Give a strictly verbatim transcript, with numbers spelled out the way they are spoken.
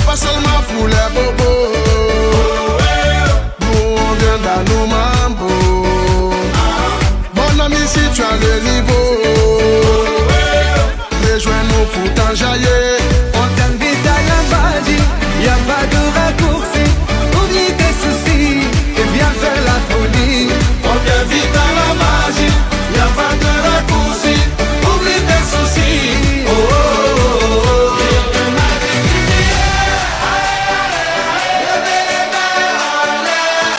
pas seulement pour les bobos. Nous on vient dans nos mambo. Mon ami, si tu as le niveau, rejoins-nous pour t'enjailler.